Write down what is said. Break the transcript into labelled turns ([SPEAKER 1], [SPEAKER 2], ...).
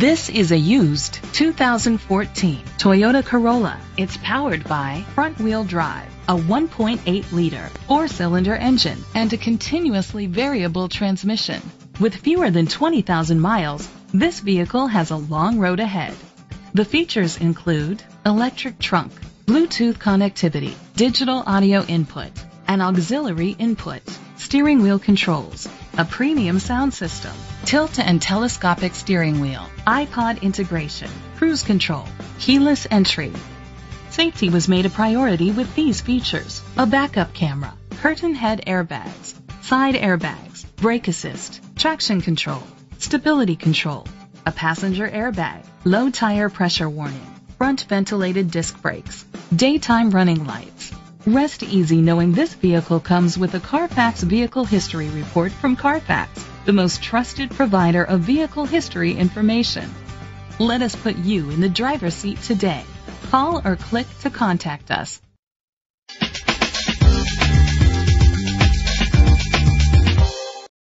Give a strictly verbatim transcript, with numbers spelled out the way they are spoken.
[SPEAKER 1] This is a used two thousand fourteen Toyota Corolla. It's powered by front-wheel drive, a one point eight liter four-cylinder engine, and a continuously variable transmission. With fewer than twenty thousand miles, this vehicle has a long road ahead. The features include electric trunk, Bluetooth connectivity, digital audio input, an auxiliary input, steering wheel controls, a premium sound system, tilt and telescopic steering wheel, iPod integration, cruise control, keyless entry. Safety was made a priority with these features: a backup camera, curtain head airbags, side airbags, brake assist, traction control, stability control, a passenger airbag, low tire pressure warning, front ventilated disc brakes, daytime running lights. Rest easy knowing this vehicle comes with a Carfax Vehicle History Report from Carfax, the most trusted provider of vehicle history information. Let us put you in the driver's seat today. Call or click to contact us.